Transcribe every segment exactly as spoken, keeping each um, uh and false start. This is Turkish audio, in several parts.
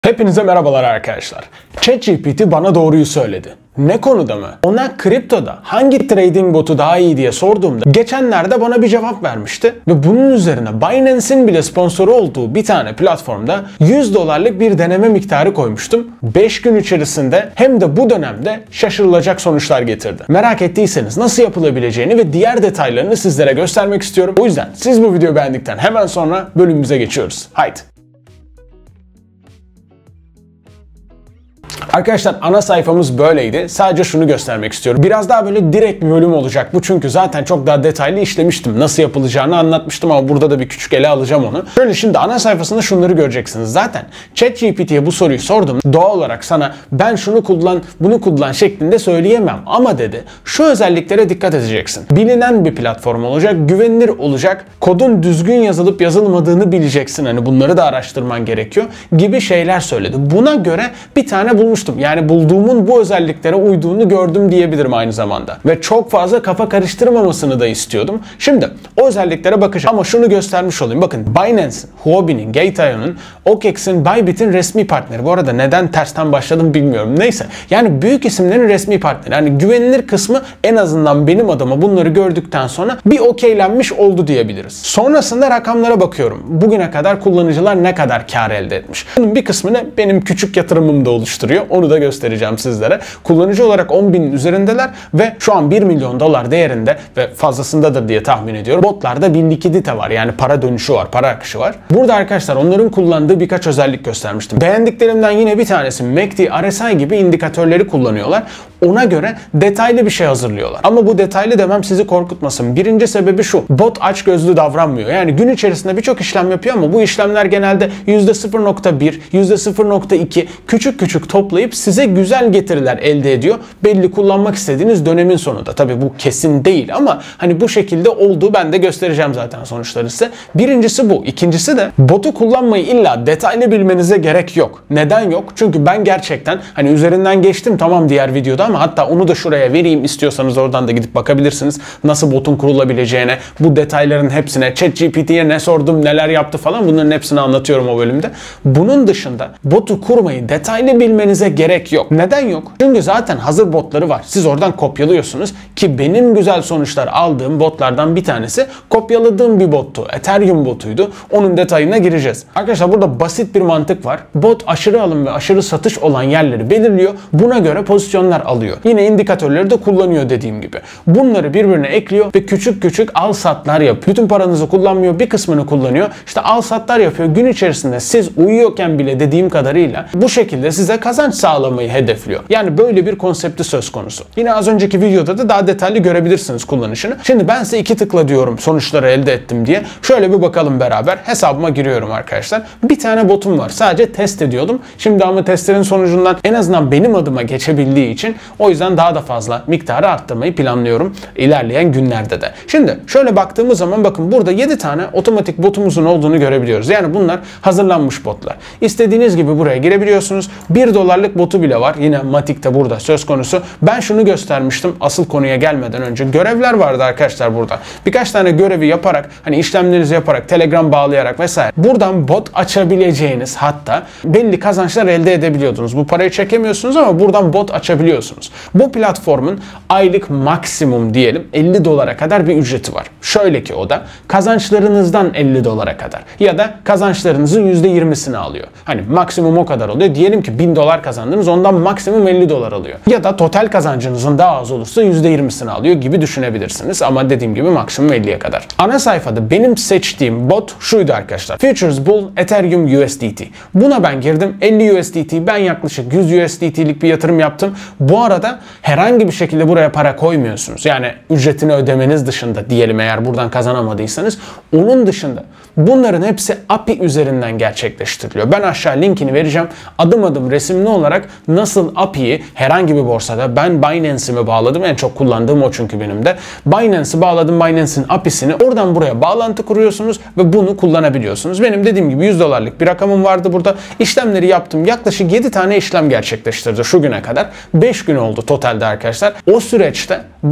Hepinize merhabalar arkadaşlar. ChatGPT bana doğruyu söyledi. Ne konuda mı? Ona kriptoda hangi trading botu daha iyi diye sorduğumda geçenlerde bana bir cevap vermişti. Ve bunun üzerine Binance'in bile sponsoru olduğu bir tane platformda yüz dolarlık bir deneme miktarı koymuştum. beş gün içerisinde hem de bu dönemde şaşırılacak sonuçlar getirdi. Merak ettiyseniz nasıl yapılabileceğini ve diğer detaylarını sizlere göstermek istiyorum. O yüzden siz bu videoyu beğendikten hemen sonra bölümümüze geçiyoruz. Haydi. Arkadaşlar ana sayfamız böyleydi. Sadece şunu göstermek istiyorum. Biraz daha böyle direkt bir bölüm olacak bu, çünkü zaten çok daha detaylı işlemiştim. Nasıl yapılacağını anlatmıştım ama burada da bir küçük ele alacağım onu. Şöyle, şimdi ana sayfasında şunları göreceksiniz. Zaten ChatGPT'ye bu soruyu sordum. Doğal olarak sana ben şunu kullan, bunu kullan şeklinde söyleyemem. Ama dedi, şu özelliklere dikkat edeceksin. Bilinen bir platform olacak, güvenilir olacak, kodun düzgün yazılıp yazılmadığını bileceksin. Hani bunları da araştırman gerekiyor gibi şeyler söyledi. Buna göre bir tane bulmuştum. Yani bulduğumun bu özelliklere uyduğunu gördüm diyebilirim aynı zamanda. Ve çok fazla kafa karıştırmamasını da istiyordum. Şimdi o özelliklere bakacağım. Ama şunu göstermiş olayım. Bakın, Binance'in, Huobi'nin, Gate nokta io'nun, O K X'in, Bybit'in resmi partneri. Bu arada neden tersten başladım bilmiyorum. Neyse. Yani büyük isimlerin resmi partneri. Yani güvenilir kısmı en azından benim adıma bunları gördükten sonra bir okeylenmiş oldu diyebiliriz. Sonrasında rakamlara bakıyorum. Bugüne kadar kullanıcılar ne kadar kar elde etmiş. Bunun bir kısmını benim küçük yatırımım da oluşturuyor. Onu da göstereceğim sizlere. Kullanıcı olarak on binin üzerindeler ve şu an bir milyon dolar değerinde ve fazlasındadır diye tahmin ediyorum. Botlarda bir likidite var. Yani para dönüşü var, para akışı var. Burada arkadaşlar onların kullandığı birkaç özellik göstermiştim. Beğendiklerimden yine bir tanesi M A C D, R S I gibi indikatörleri kullanıyorlar. Ona göre detaylı bir şey hazırlıyorlar. Ama bu detaylı demem sizi korkutmasın. Birinci sebebi şu: bot açgözlü davranmıyor. Yani gün içerisinde birçok işlem yapıyor ama bu işlemler genelde yüzde sıfır nokta bir, yüzde sıfır nokta iki küçük küçük toplayıp size güzel getiriler elde ediyor. Belli kullanmak istediğiniz dönemin sonunda. Tabii bu kesin değil ama hani bu şekilde olduğu ben de göstereceğim zaten sonuçları size. Birincisi bu. İkincisi de botu kullanmayı illa detaylı bilmenize gerek yok. Neden yok? Çünkü ben gerçekten hani üzerinden geçtim tamam diğer videoda, ama hatta onu da şuraya vereyim, istiyorsanız oradan da gidip bakabilirsiniz. Nasıl botun kurulabileceğine, bu detayların hepsine, ChatGPT'ye ne sordum, neler yaptı falan, bunların hepsini anlatıyorum o bölümde. Bunun dışında botu kurmayı detaylı bilmenize gerek yok. Neden yok? Çünkü zaten hazır botları var. Siz oradan kopyalıyorsunuz ki benim güzel sonuçlar aldığım botlardan bir tanesi kopyaladığım bir bottu. Ethereum botuydu. Onun detayına gireceğiz. Arkadaşlar burada basit bir mantık var. Bot aşırı alım ve aşırı satış olan yerleri belirliyor. Buna göre pozisyonlar alıyor. Yine indikatörleri de kullanıyor dediğim gibi. Bunları birbirine ekliyor ve küçük küçük al satlar yapıyor. Bütün paranızı kullanmıyor, bir kısmını kullanıyor. İşte al satlar yapıyor. Gün içerisinde siz uyuyorken bile dediğim kadarıyla bu şekilde size kazanç sağlamayı hedefliyor. Yani böyle bir konsepti söz konusu. Yine az önceki videoda da daha detaylı görebilirsiniz kullanışını. Şimdi ben size iki tıkla diyorum sonuçları elde ettim diye. Şöyle bir bakalım beraber. Hesabıma giriyorum arkadaşlar. Bir tane botum var. Sadece test ediyordum. Şimdi ama testlerin sonucundan en azından benim adıma geçebildiği için o yüzden daha da fazla miktarı arttırmayı planlıyorum ilerleyen günlerde de. Şimdi şöyle baktığımız zaman bakın, burada yedi tane otomatik botumuzun olduğunu görebiliyoruz. Yani bunlar hazırlanmış botlar. İstediğiniz gibi buraya girebiliyorsunuz. bir dolarlık botu bile var. Yine Matic de burada söz konusu. Ben şunu göstermiştim asıl konuya gelmeden önce. Görevler vardı arkadaşlar burada. Birkaç tane görevi yaparak, hani işlemlerinizi yaparak, Telegram bağlayarak vesaire buradan bot açabileceğiniz, hatta belli kazançlar elde edebiliyordunuz. Bu parayı çekemiyorsunuz ama buradan bot açabiliyorsunuz. Bu platformun aylık maksimum diyelim elli dolara kadar bir ücreti var. Şöyle ki o da kazançlarınızdan elli dolara kadar ya da kazançlarınızın yüzde yirmisini alıyor. Hani maksimum o kadar oluyor. Diyelim ki bin dolar kazandınız, ondan maksimum elli dolar alıyor. Ya da total kazancınızın daha az olursa yüzde yirmisini alıyor gibi düşünebilirsiniz. Ama dediğim gibi maksimum elliye kadar. Ana sayfada benim seçtiğim bot şuydu arkadaşlar. Futures Bull Ethereum U S D T. Buna ben girdim. elli U S D T. Ben yaklaşık yüz U S D T'lik bir yatırım yaptım. Bu arada herhangi bir şekilde buraya para koymuyorsunuz. Yani ücretini ödemeniz dışında diyelim, eğer buradan kazanamadıysanız. Onun dışında bunların hepsi A P I üzerinden gerçekleştiriliyor. Ben aşağı linkini vereceğim. Adım adım resimli olarak nasıl A P I'yi herhangi bir borsada, ben Binance'imi bağladım. En çok kullandığım o çünkü benim de. Binance'i bağladım. Binance'in A P I'sini oradan buraya bağlantı kuruyorsunuz ve bunu kullanabiliyorsunuz. Benim dediğim gibi yüz dolarlık bir rakamım vardı burada. İşlemleri yaptım. Yaklaşık yedi tane işlem gerçekleştirdi şu güne kadar. beş gün oldu totalde arkadaşlar. O süreçte bana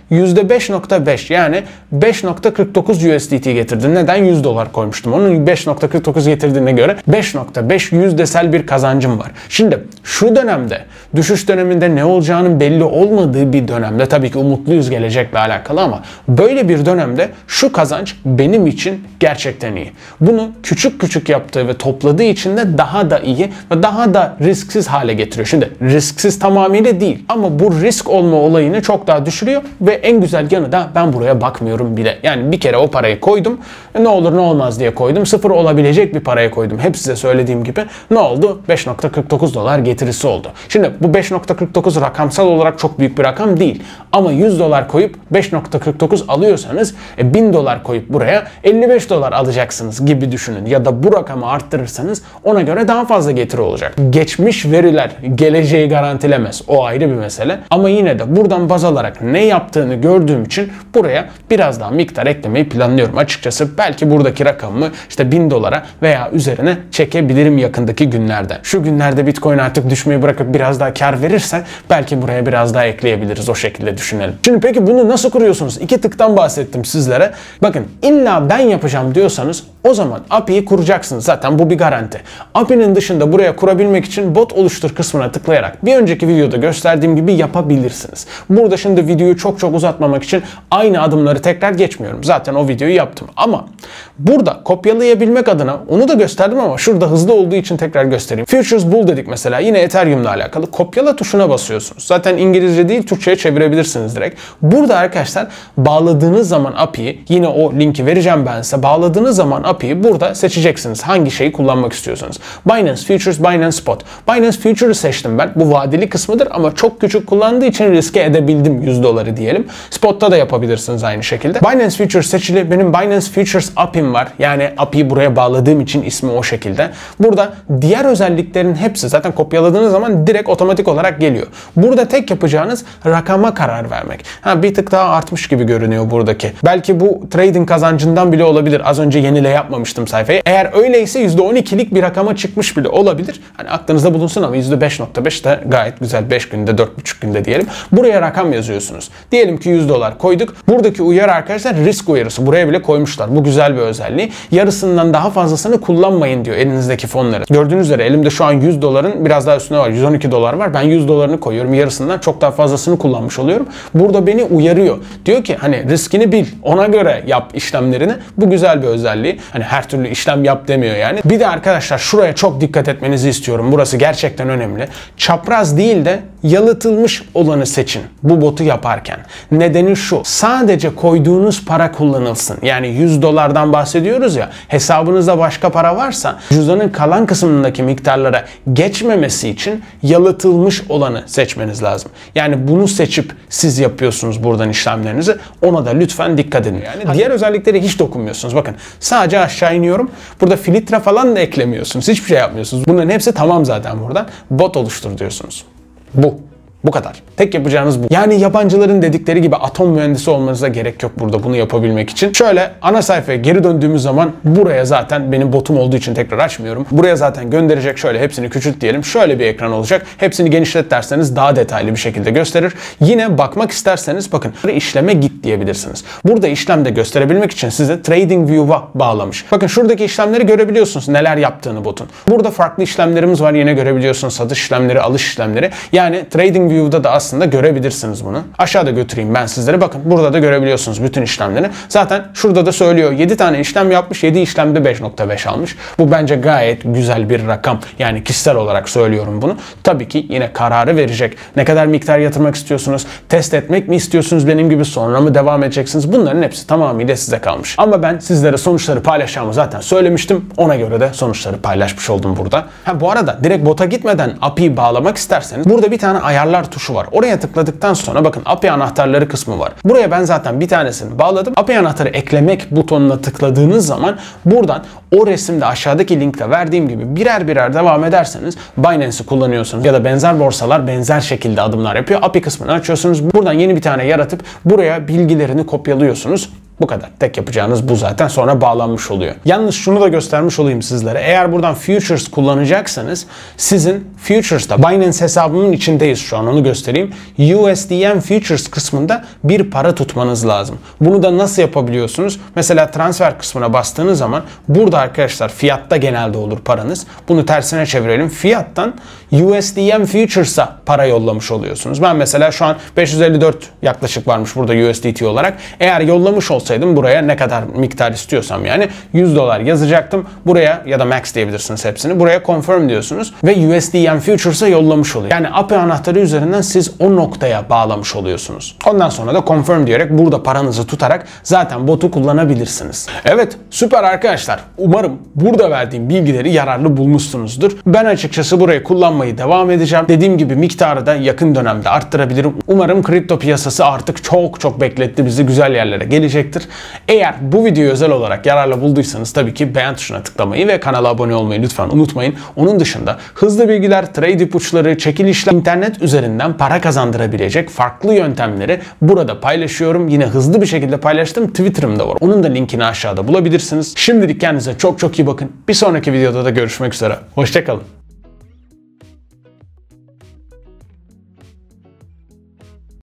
yüzde beş nokta beş yani beş nokta kırk dokuz U S D T getirdi. Neden? yüz dolar koymuştum. Onun beş nokta kırk dokuz getirdiğine göre beş nokta beş yüzdesel bir kazancım var. Şimdi şu dönemde, düşüş döneminde ne olacağının belli olmadığı bir dönemde, tabii ki umutluyuz gelecekle alakalı, ama böyle bir dönemde şu kazanç benim için gerçekten iyi. Bunu küçük küçük yaptığı ve topladığı için de daha da iyi ve daha da risksiz hale getiriyor. Şimdi risksiz tamamıyla değil ama bu risk olma olayını çok daha düşürüyor ve en güzel yanı da ben buraya bakmıyorum bile. Yani bir kere o parayı koydum, ne olur ne olmaz diye koydum. Sıfır olabilecek bir paraya koydum. Hep size söylediğim gibi ne oldu? beş nokta kırk dokuz dolar getirisi oldu. Şimdi bu beş nokta kırk dokuz rakamsal olarak çok büyük bir rakam değil. Ama yüz dolar koyup beş nokta kırk dokuz alıyorsanız e, bin dolar koyup buraya elli beş dolar alacaksınız gibi düşünün. Ya da bu rakamı arttırırsanız ona göre daha fazla getiri olacak. Geçmiş veriler geleceği garantilemez. O ayrı bir mesele. Ama yine de buradan baz alarak ne yaptığını gördüğüm için buraya biraz daha miktar eklemeyi planlıyorum. Açıkçası belki buradaki rakamımı işte bin dolara veya üzerine çekebilirim yakındaki günlerde. Şu günlerde Bitcoin artık düşmeyi bırakıp biraz daha kar verirse belki buraya biraz daha ekleyebiliriz, o şekilde düşünelim. Şimdi peki bunu nasıl kuruyorsunuz? İki tıktan bahsettim sizlere. Bakın illa ben yapacağım diyorsanız o zaman A P I'yi kuracaksınız. Zaten bu bir garanti. A P I'nin dışında buraya kurabilmek için bot oluştur kısmına tıklayarak bir önceki videoda gösterdiğim gibi yapabilirsiniz. Burada şimdi videoyu çok çok uzatmamak için aynı adımları tekrar geçmiyorum. Zaten o videoyu yaptım. Ama burada kopyalayabilmek adına onu da gösterdim ama şurada hızlı olduğu için tekrar göstereyim. Futures Bull dedik mesela, yine Ethereum'la alakalı. Kopyala tuşuna basıyorsunuz. Zaten İngilizce değil Türkçe'ye çevirebilirsiniz direkt. Burada arkadaşlar bağladığınız zaman A P I'yi, yine o linki vereceğim ben size. Bağladığınız zaman A P I'yi burada seçeceksiniz. Hangi şeyi kullanmak istiyorsanız. Binance Futures, Binance Spot. Binance Futures'ı seçtim ben. Bu vadeli kısmıdır ama çok küçük kullandığı için riske edebildim yüz doları diyelim. Spot'ta da yapabilirsiniz aynı şekilde. Binance Futures seçili. Benim Binance Futures A P I'm var. Yani A P I'yi buraya bağladığım için ismi o şekilde. Burada diğer özelliklerin hepsi zaten kopyaladığınız zaman direkt otomatik olarak geliyor. Burada tek yapacağınız rakama karar vermek. Ha, bir tık daha artmış gibi görünüyor buradaki. Belki bu trading kazancından bile olabilir. Az önce yenile yapmamıştım sayfayı. Eğer öyleyse yüzde on ikilik bir rakama çıkmış bile olabilir. Hani aklınızda bulunsun ama yüzde beş nokta beş de gayet güzel. beş günde, dört buçuk günde diyelim. Buraya rakam yazıyorsunuz. Diyelim ki yüz dolar koyduk. Buradaki uyarı arkadaşlar risk uyarısı. Buraya bile koymuşlar. Bu güzel bir özelliği. Yarısından daha fazlasını kullanmayın diyor elinizdeki fonları. Gördüğünüz üzere elimde şu an yüz doların biraz daha üstüne var. yüz on iki dolar var. Ben yüz dolarını koyuyorum. Yarısından çok daha fazlasını kullanmış oluyorum. Burada beni uyarıyor. Diyor ki hani riskini bil. Ona göre yap işlemlerini. Bu güzel bir özelliği. Hani her türlü işlem yap demiyor yani. Bir de arkadaşlar şuraya çok dikkat etmenizi istiyorum. Burası gerçekten önemli. Çapraz değil de yalıtılmış olanı seçin bu botu yaparken. Nedeni şu. Sadece koyduğunuz para kullanılsın. Yani yüz dolardan bahsediyoruz ya. Hesabınızda başka para varsa cüzdanın kalan kısmındaki miktarlara geçmemesi için yalıtılmış olanı seçmeniz lazım. Yani bunu seçip siz yapıyorsunuz buradan işlemlerinizi. Ona da lütfen dikkat edin. Yani Hadi. Diğer özellikleri hiç dokunmuyorsunuz. Bakın sadece aşağı iniyorum. Burada filtre falan da eklemiyorsunuz. Hiçbir şey yapmıyorsunuz. Bunların hepsi tamam zaten buradan. Bot oluştur diyorsunuz. Bu. Bu kadar. Tek yapacağınız bu. Yani yabancıların dedikleri gibi atom mühendisi olmanıza gerek yok burada bunu yapabilmek için. Şöyle ana sayfaya geri döndüğümüz zaman buraya zaten benim botum olduğu için tekrar açmıyorum. Buraya zaten gönderecek. Şöyle hepsini küçült diyelim. Şöyle bir ekran olacak. Hepsini genişlet derseniz daha detaylı bir şekilde gösterir. Yine bakmak isterseniz bakın işleme git diyebilirsiniz. Burada işlemde gösterebilmek için size TradingView'a bağlamış. Bakın şuradaki işlemleri görebiliyorsunuz. Neler yaptığını botun. Burada farklı işlemlerimiz var. Yine görebiliyorsunuz. Satış işlemleri, alış işlemleri. Yani TradingView View'da da aslında görebilirsiniz bunu. Aşağıda götüreyim ben sizlere. Bakın burada da görebiliyorsunuz bütün işlemleri. Zaten şurada da söylüyor yedi tane işlem yapmış. yedi işlemde beş nokta beş almış. Bu bence gayet güzel bir rakam. Yani kişisel olarak söylüyorum bunu. Tabii ki yine kararı verecek. Ne kadar miktar yatırmak istiyorsunuz? Test etmek mi istiyorsunuz benim gibi? Sonra mı devam edeceksiniz? Bunların hepsi tamamıyla size kalmış. Ama ben sizlere sonuçları paylaşacağımı zaten söylemiştim. Ona göre de sonuçları paylaşmış oldum burada. Ha bu arada direkt bota gitmeden A P I'yi bağlamak isterseniz burada bir tane ayarlar tuşu var. Oraya tıkladıktan sonra bakın A P I anahtarları kısmı var. Buraya ben zaten bir tanesini bağladım. A P I anahtarı eklemek butonuna tıkladığınız zaman buradan o resimde aşağıdaki linkte verdiğim gibi birer birer devam ederseniz Binance'i kullanıyorsanız ya da benzer borsalar benzer şekilde adımlar yapıyor. A P I kısmını açıyorsunuz. Buradan yeni bir tane yaratıp buraya bilgilerini kopyalıyorsunuz. Bu kadar. Tek yapacağınız bu zaten. Sonra bağlanmış oluyor. Yalnız şunu da göstermiş olayım sizlere. Eğer buradan futures kullanacaksanız sizin futures'ta Binance hesabımın içindeyiz şu an, onu göstereyim. U S D M futures kısmında bir para tutmanız lazım. Bunu da nasıl yapabiliyorsunuz? Mesela transfer kısmına bastığınız zaman burada arkadaşlar fiyatta genelde olur paranız. Bunu tersine çevirelim. Fiyattan U S D M futures'a para yollamış oluyorsunuz. Ben mesela şu an beş yüz elli dört yaklaşık varmış burada U S D T olarak. Eğer yollamış olsaydım buraya ne kadar miktar istiyorsam yani yüz dolar yazacaktım. Buraya ya da max diyebilirsiniz hepsini. Buraya confirm diyorsunuz ve U S D M futures'a yollamış oluyor. Yani A P I anahtarı üzerinden siz o noktaya bağlamış oluyorsunuz. Ondan sonra da confirm diyerek burada paranızı tutarak zaten botu kullanabilirsiniz. Evet, süper arkadaşlar. Umarım burada verdiğim bilgileri yararlı bulmuşsunuzdur. Ben açıkçası burayı kullanmayı devam edeceğim. Dediğim gibi miktarı da yakın dönemde arttırabilirim. Umarım kripto piyasası artık çok çok bekletti bizi, güzel yerlere gelecektir. Eğer bu videoyu özel olarak yararlı bulduysanız tabii ki beğen tuşuna tıklamayı ve kanala abone olmayı lütfen unutmayın. Onun dışında hızlı bilgiler, trade ipuçları, çekilişler, internet üzerinden para kazandırabilecek farklı yöntemleri burada paylaşıyorum. Yine hızlı bir şekilde paylaştım. Twitter'ım da var. Onun da linkini aşağıda bulabilirsiniz. Şimdilik kendinize çok çok iyi bakın. Bir sonraki videoda da görüşmek üzere. Hoşça kalın.